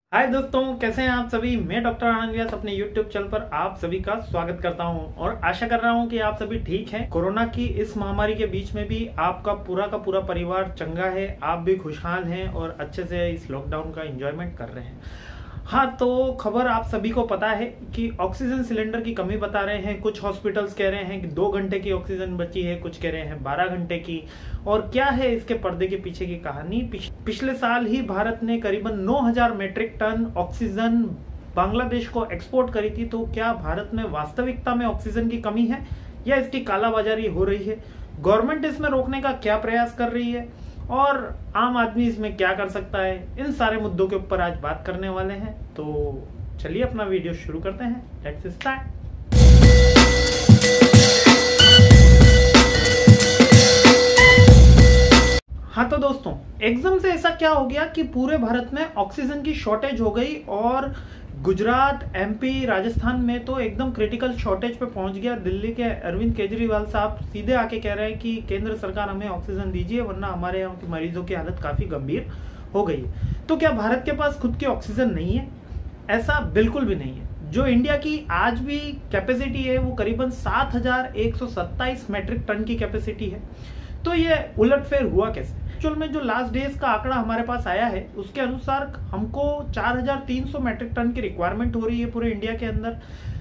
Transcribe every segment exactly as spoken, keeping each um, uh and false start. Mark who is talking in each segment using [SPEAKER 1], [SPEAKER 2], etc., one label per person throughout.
[SPEAKER 1] हाय दोस्तों, कैसे हैं आप सभी। मैं डॉक्टर आनंद व्यास अपने यूट्यूब चैनल पर आप सभी का स्वागत करता हूं और आशा कर रहा हूं कि आप सभी ठीक हैं। कोरोना की इस महामारी के बीच में भी आपका पूरा का पूरा परिवार चंगा है, आप भी खुशहाल हैं और अच्छे से इस लॉकडाउन का एंजॉयमेंट कर रहे हैं। हाँ, तो खबर आप सभी को पता है कि ऑक्सीजन सिलेंडर की कमी बता रहे हैं। कुछ हॉस्पिटल्स कह रहे हैं कि दो घंटे की ऑक्सीजन बची है, कुछ कह रहे हैं बारह घंटे की। और क्या है इसके पर्दे के पीछे की कहानी। पिछले साल ही भारत ने करीबन नौ हज़ार मीट्रिक टन ऑक्सीजन बांग्लादेश को एक्सपोर्ट करी थी। तो क्या भारत में वास्तविकता में ऑक्सीजन की कमी है या इसकी कालाबाजारी हो रही है? गवर्नमेंट इसमें रोकने का क्या प्रयास कर रही है और आम आदमी इसमें क्या कर सकता है? इन सारे मुद्दों के ऊपर आज बात करने वाले हैं। तो चलिए अपना वीडियो शुरू करते हैं। Let's start. हाँ तो दोस्तों, एकदम से ऐसा क्या हो गया कि पूरे भारत में ऑक्सीजन की शॉर्टेज हो गई और गुजरात, एमपी, राजस्थान में तो एकदम क्रिटिकल शॉर्टेज पे पहुंच गया। दिल्ली के अरविंद केजरीवाल साहब सीधे आके कह रहे हैं कि केंद्र सरकार हमें ऑक्सीजन दीजिए वरना हमारे यहाँ के मरीजों की हालत काफी गंभीर हो गई है। तो क्या भारत के पास खुद की ऑक्सीजन नहीं है? ऐसा बिल्कुल भी नहीं है। जो इंडिया की आज भी कैपेसिटी है वो करीबन सात हजार एक सौ सत्ताईस मेट्रिक टन की कैपेसिटी है। तो ये उलटफेर हुआ कैसे? एक्चुअल में जो लास्ट डेज का आंकड़ा हमारे पास आया है उसके अनुसार हमको चार हज़ार तीन सौ मेट्रिक टन की रिक्वायरमेंट हो रही है पूरे इंडिया के अंदर,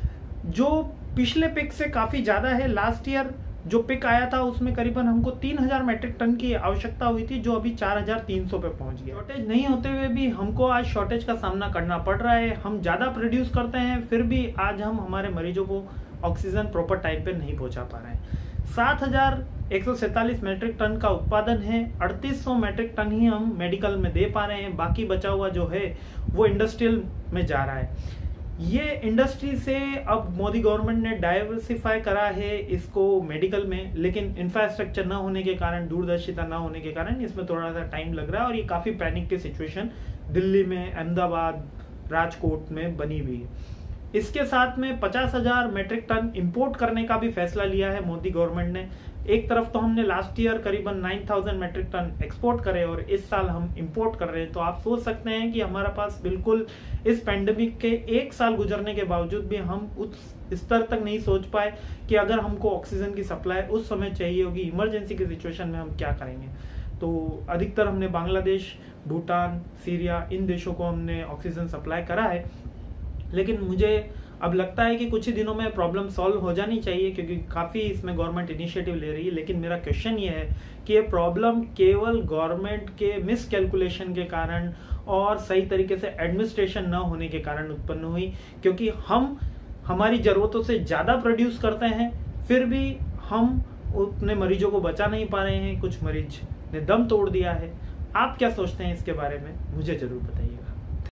[SPEAKER 1] जो पिछले पिक से काफी ज्यादा है। लास्ट ईयर जो पिक आया था उसमें करीबन हमको तीन हज़ार मेट्रिक टन की आवश्यकता हुई थी, जो अभी चार हज़ार तीन सौ पे पहुंच गया। शॉर्टेज नहीं होते हुए भी हमको आज शॉर्टेज का सामना करना पड़ रहा है। हम ज्यादा प्रोड्यूस करते हैं फिर भी आज हम हमारे मरीजों को ऑक्सीजन प्रॉपर टाइम पे नहीं पहुंचा पा रहे हैं। सात हजार एक सौ सैतालीस मेट्रिक टन का उत्पादन है, अड़तीस सौ मेट्रिक टन ही हम मेडिकल में दे पा रहे हैं। बाकी बचा हुआ जो है वो इंडस्ट्रियल में जा रहा है। ये इंडस्ट्री से अब मोदी गवर्नमेंट ने डाइवर्सिफाई करा है इसको मेडिकल में, लेकिन इंफ्रास्ट्रक्चर न होने के कारण, दूरदर्शिता न होने के कारण इसमें थोड़ा सा टाइम लग रहा है और ये काफी पैनिक की सिचुएशन दिल्ली में, अहमदाबाद, राजकोट में बनी हुई है। इसके साथ में पचास हजार मेट्रिक टन इंपोर्ट करने का भी फैसला लिया है मोदी गवर्नमेंट ने। एक तरफ तो हमने लास्ट ईयर करीबन नौ हज़ार मेट्रिक टन एक्सपोर्ट करे और इस साल हम इंपोर्ट कर रहे हैं। तो आप सोच सकते हैं कि हमारे पास बिल्कुल इस पेंडेमिक के एक साल गुजरने के बावजूद भी हम उस स्तर तक नहीं सोच पाए कि अगर हमको ऑक्सीजन की सप्लाई उस समय चाहिए होगी, इमरजेंसी की सिचुएशन में हम क्या करेंगे। तो अधिकतर हमने बांग्लादेश, भूटान, सीरिया, इन देशों को हमने ऑक्सीजन सप्लाई करा है। लेकिन मुझे अब लगता है कि कुछ ही दिनों में प्रॉब्लम सॉल्व हो जानी चाहिए क्योंकि काफ़ी इसमें गवर्नमेंट इनिशिएटिव ले रही है। लेकिन मेरा क्वेश्चन ये है कि ये प्रॉब्लम केवल गवर्नमेंट के मिस कैलकुलेशन के कारण और सही तरीके से एडमिनिस्ट्रेशन न होने के कारण उत्पन्न हुई, क्योंकि हम हमारी ज़रूरतों से ज़्यादा प्रोड्यूस करते हैं फिर भी हम अपने मरीजों को बचा नहीं पा रहे हैं। कुछ मरीज ने दम तोड़ दिया है। आप क्या सोचते हैं इसके बारे में, मुझे ज़रूर बताइए।